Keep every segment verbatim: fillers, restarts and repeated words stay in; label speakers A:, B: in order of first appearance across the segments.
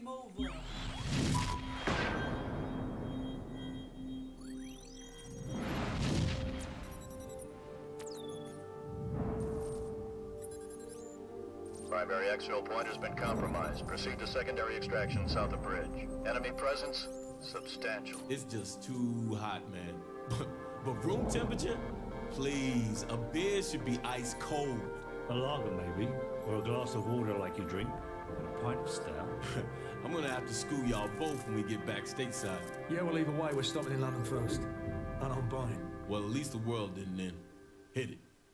A: over.
B: Primary exfil point has been compromised. Proceed to secondary extraction south of bridge. Enemy presence, substantial.
C: It's just too hot, man. But room temperature? Please, a beer should be ice cold.
D: A lager, maybe. Or a glass of water like you drink. And a pint of stout.
C: I'm gonna have to school y'all both when we get back stateside.
E: Yeah, well, either way, we're stopping in London first. And I'm buying.
C: Well, at least the world didn't then. Hit it.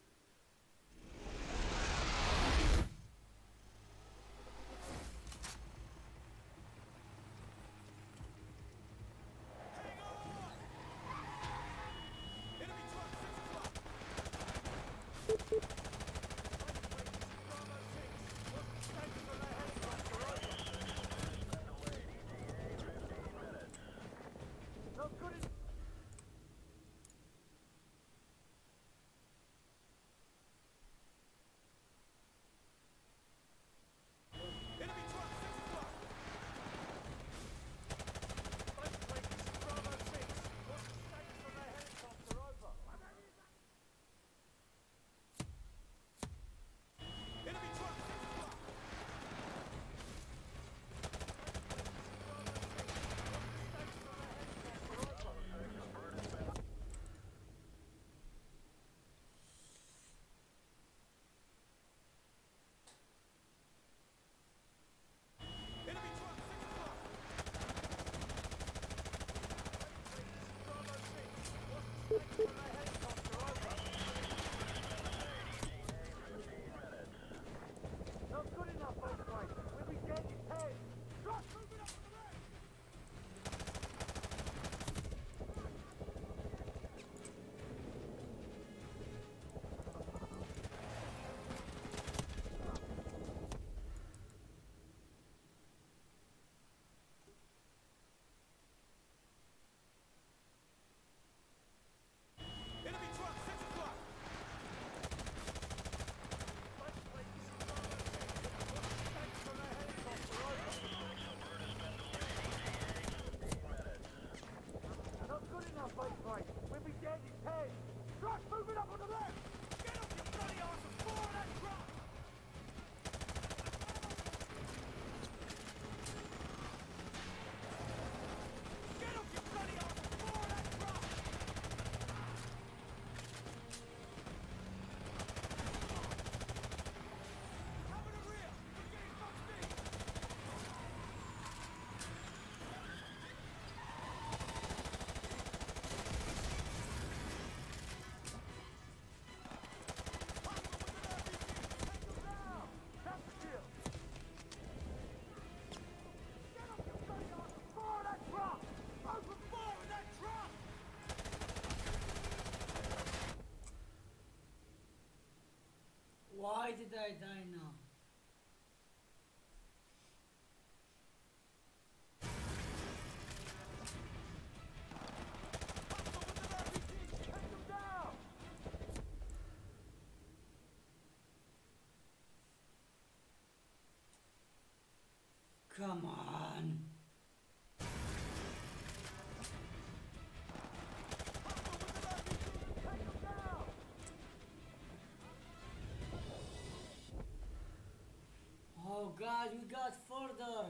A: Why did I die now? Come on. Oh God, we got further.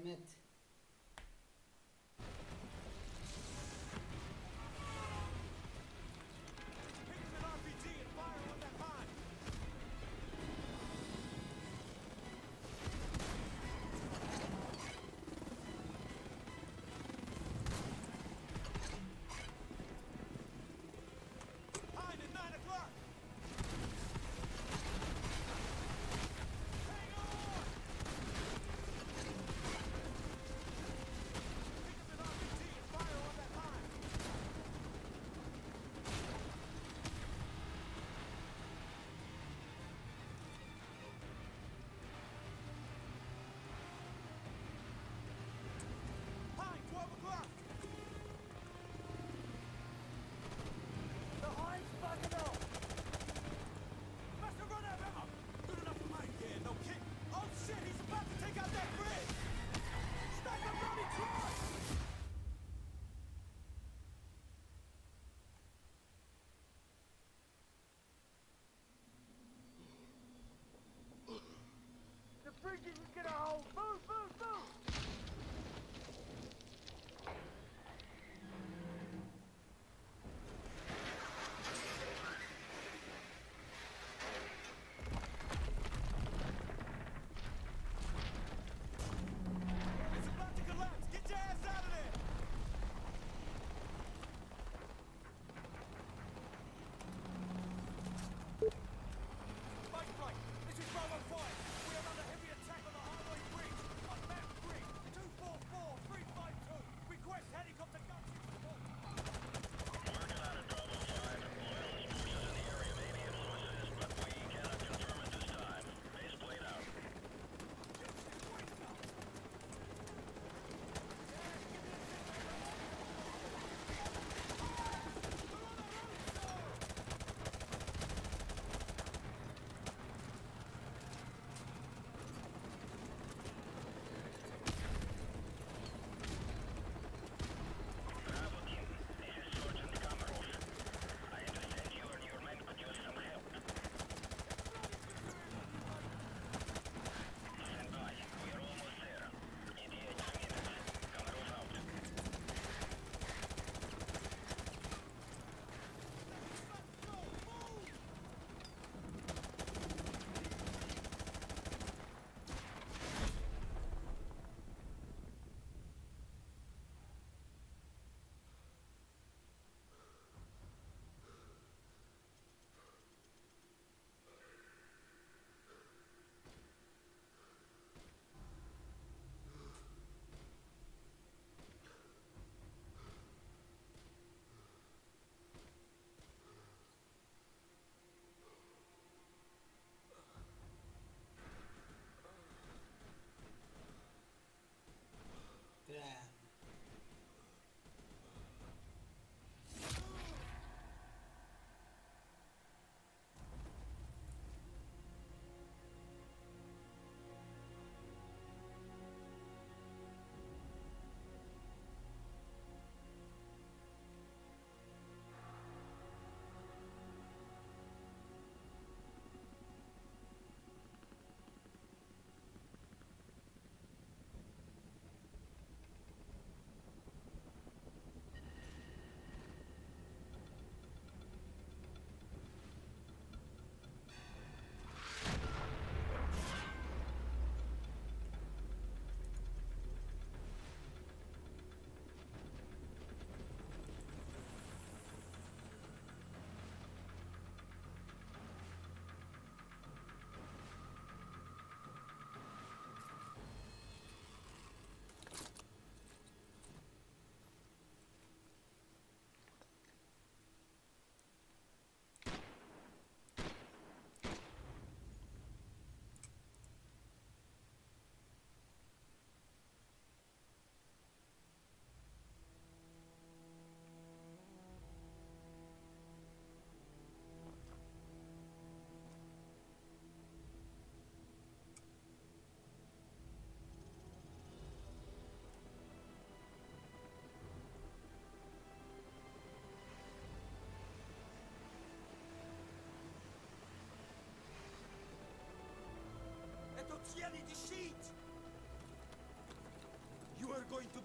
A: damn it.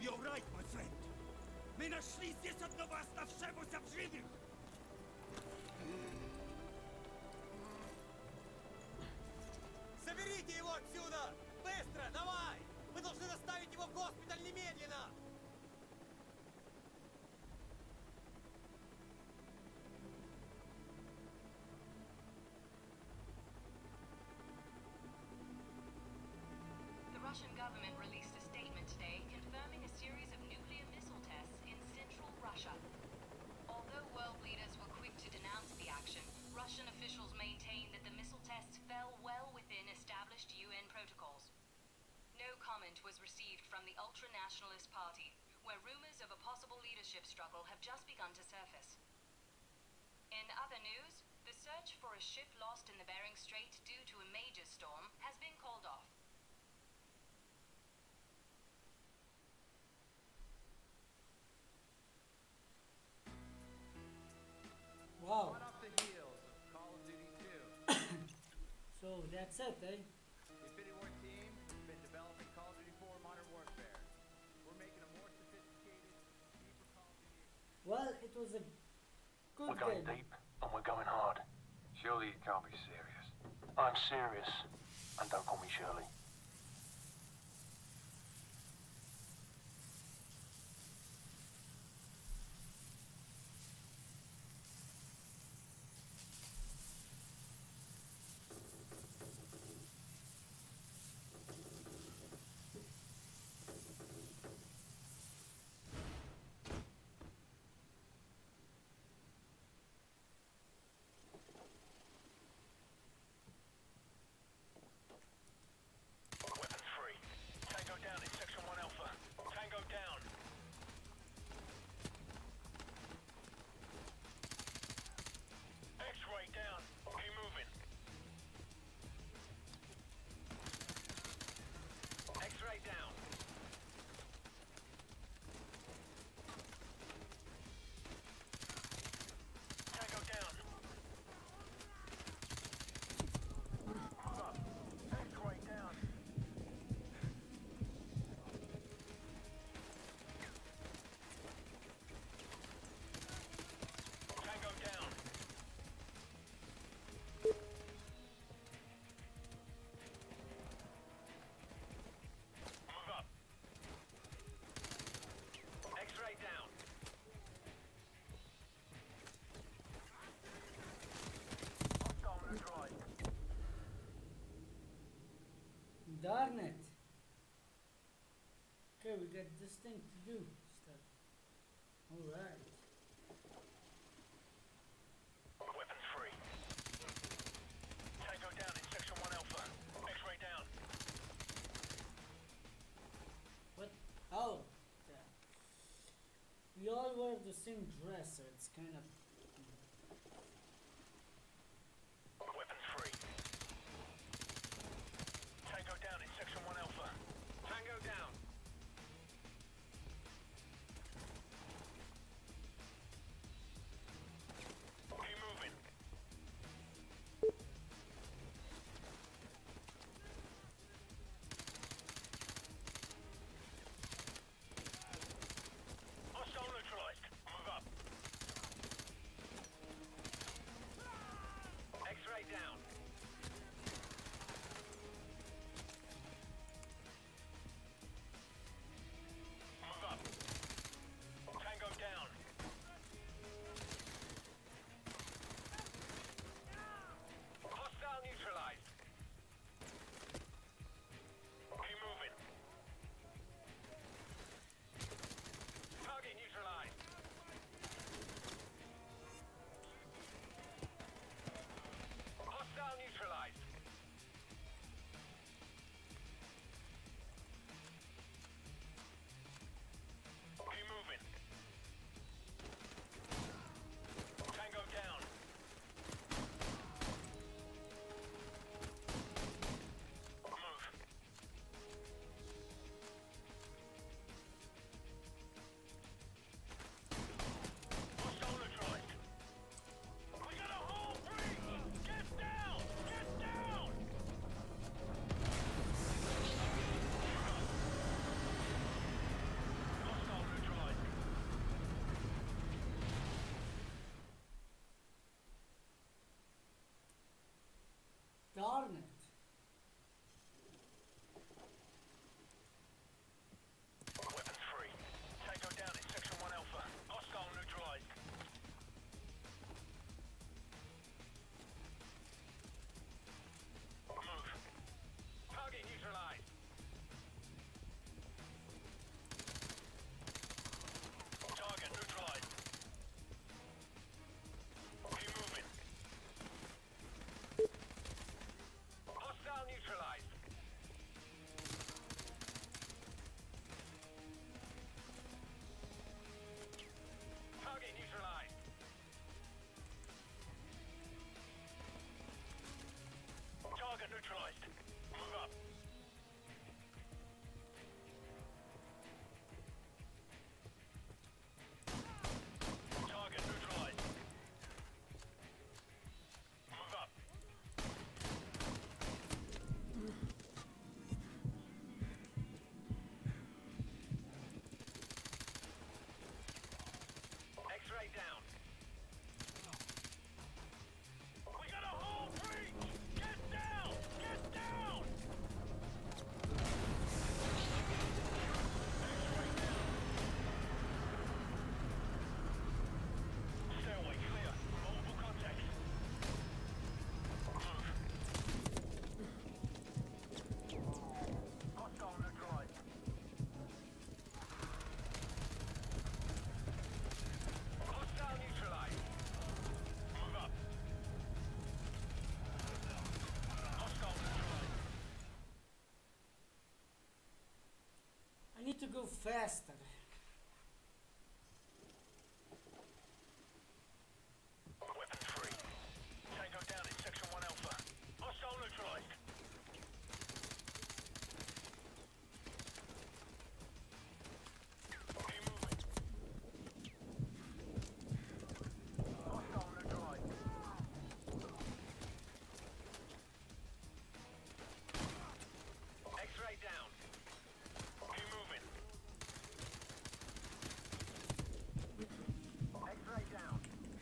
F: You're right, my friend. Мы нашли здесь одного оставшегося в живых.
G: Заберите его отсюда! Быстро, давай! Мы должны доставить его в госпиталь немедленно!
H: The Russian government released a statement today confirming a series of nuclear missile tests in central Russia. Although world leaders were quick to denounce the action, Russian officials maintained that the missile tests fell well within established U N protocols. No comment was received from the ultranationalist party, where rumors of a possible leadership struggle have just begun to surface. In other news, the search for a ship lost in the Bering Strait due to a major storm has been called off.
A: Wow.
G: Right off the heels of Call of Duty two,
A: So that's it, eh?
G: the Infinity War team has been developing Call of Duty four Modern Warfare. We're making a more sophisticated, deeper Call of Duty.
A: Well, it was a good
I: We're going
A: game.
I: deep and we're going hard. Surely you can't be serious. I'm serious. And don't call me Shirley.
B: Weapons free. Tango down in Section one Alpha. Tango down. X-ray down. Keep moving. X-ray down. Tango down. Move up. X-ray down. Tango down. Move up. X-ray down. Hostile neutralized.
A: Darn it. Okay, we got this thing to do. Stuff. Alright.
B: Weapons free. Tango down in Section one Alpha. X-ray down.
A: What? Oh. Yeah. We all wear the same dress, so it's kind of.
B: Weapons free. Tango down in Section one Alpha. Tango down. Keep moving. Hostile neutralized. Move up.
A: need to go faster.
I: Weapon free. Tango down in Section one Alpha. Hostile neutralized. Keep moving. Hostile neutralized. X-ray down. Keep moving. X-ray down.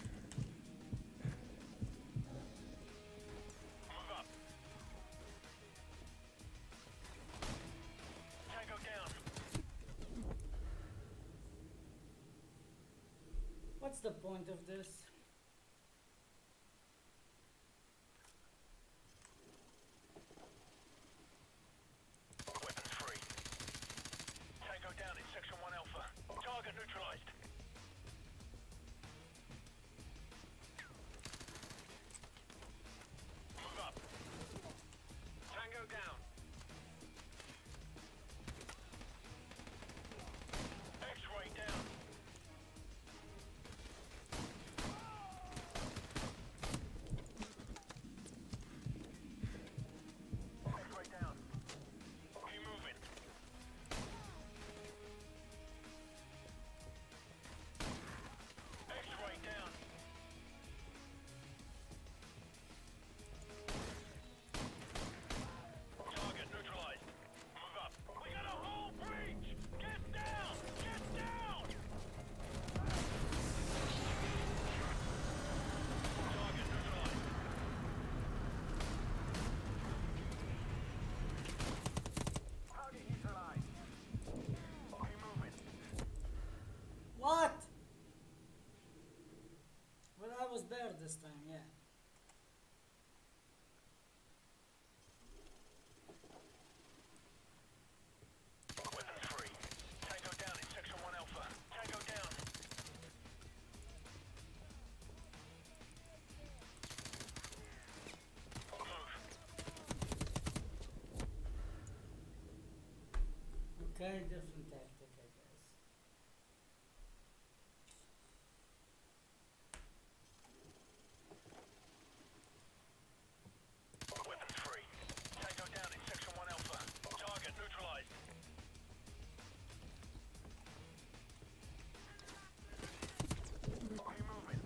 I: Move up. Tango down.
A: What's the point of this?
I: Weapons free. Tango down in Section one Alpha. Target neutralized. Move up. Tango down. X-ray down. X-ray down. Keep moving. X-ray down. Target neutralized. Move up. We got a whole breach! Get down! Get down! Target neutralized. Target neutralized. Keep moving.
A: What? Well, I was there this time, yeah.
I: Weapon free. Tango down in Section one Alpha. Tango down. Move.
A: Okay, different tactic, I guess.
I: Weapon free. Tango down in Section one Alpha. Target neutralized. Keep moving.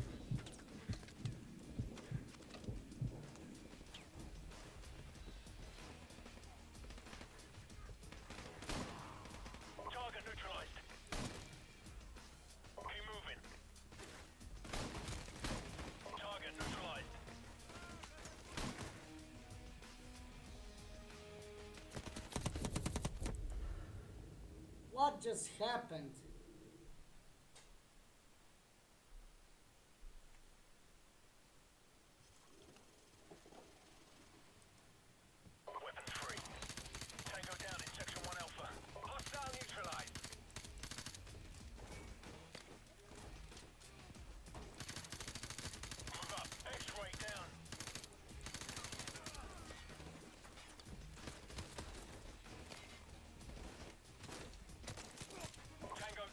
I: Target neutralized. Keep moving. Target neutralized.
A: What just happened?
I: Weapon free. Tango down in Section one Alpha. Hostile neutralized. Move up. X-ray down. Tango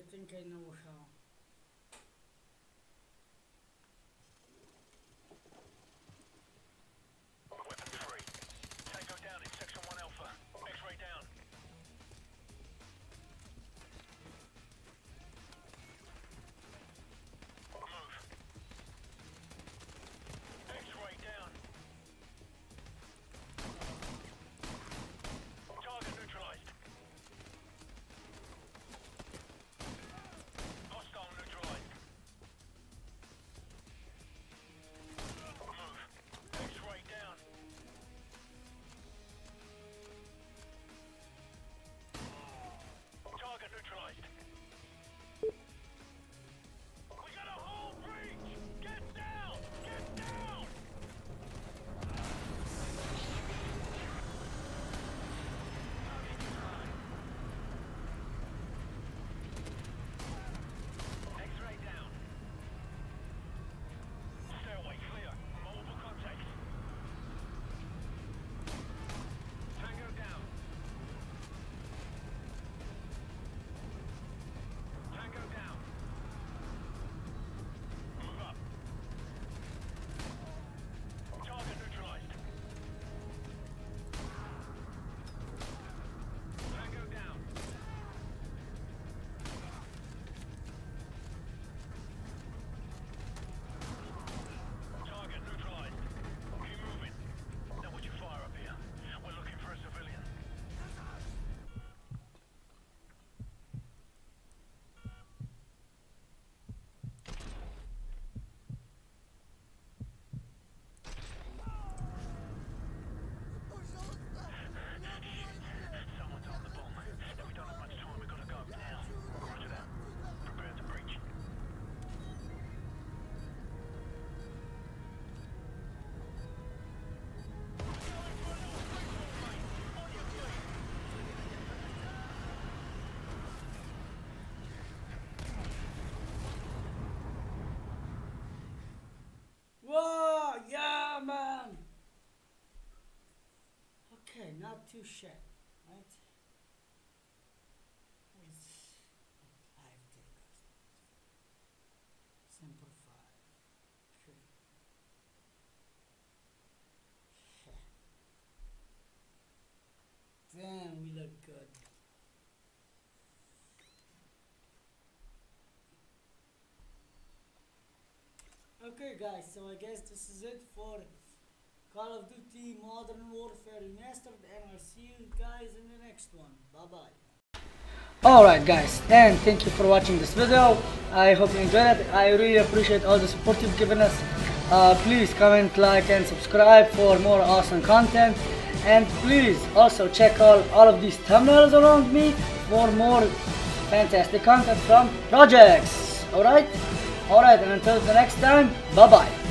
A: think I know how.
I: Weapons free. Tango down in Section one Alpha. X-ray down. Move. X-ray down. Target neutralized. Hostile neutralized. Move. X-ray down. Target neutralized. We got a whole breach! Get down! Get down! X-ray down. Stairway clear. Multiple contacts. Tango down. Tango down. Move up. Target neutralized. Tango down. Target neutralized. Keep moving. Now would you fire up here? We're looking for a civilian. Someone's on the bomb. If we don't have much time, we're gonna go now. Roger that. Prepare to breach.
A: Whoa, yeah, man. Okay, not too shabby, right? It's five takers. Simplify. Okay. Damn, we look good. Okay guys, so I guess this is it for Call of Duty Modern Warfare Remastered, and I'll see you guys in the next one. Bye bye. Alright guys, and thank you for watching this video. I hope you enjoyed it. I really appreciate all the support you've given us. Uh, please comment, like and subscribe for more awesome content. And please also check out all of these thumbnails around me for more fantastic content from projects. Alright? Alright, and until the next time, bye bye.